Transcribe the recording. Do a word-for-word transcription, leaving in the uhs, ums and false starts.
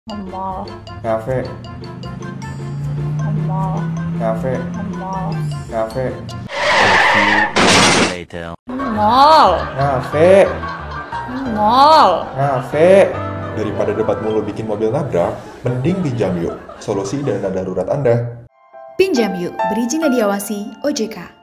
Mall, Kafe, mall, kafe, mall, kafe, Later. mall, kafe, mall. kafe. Daripada debat mulu bikin mobil nabrak, mending pinjam yuk. Solusi dana darurat Anda. Pinjam Yuk, berizin dan diawasi O J K.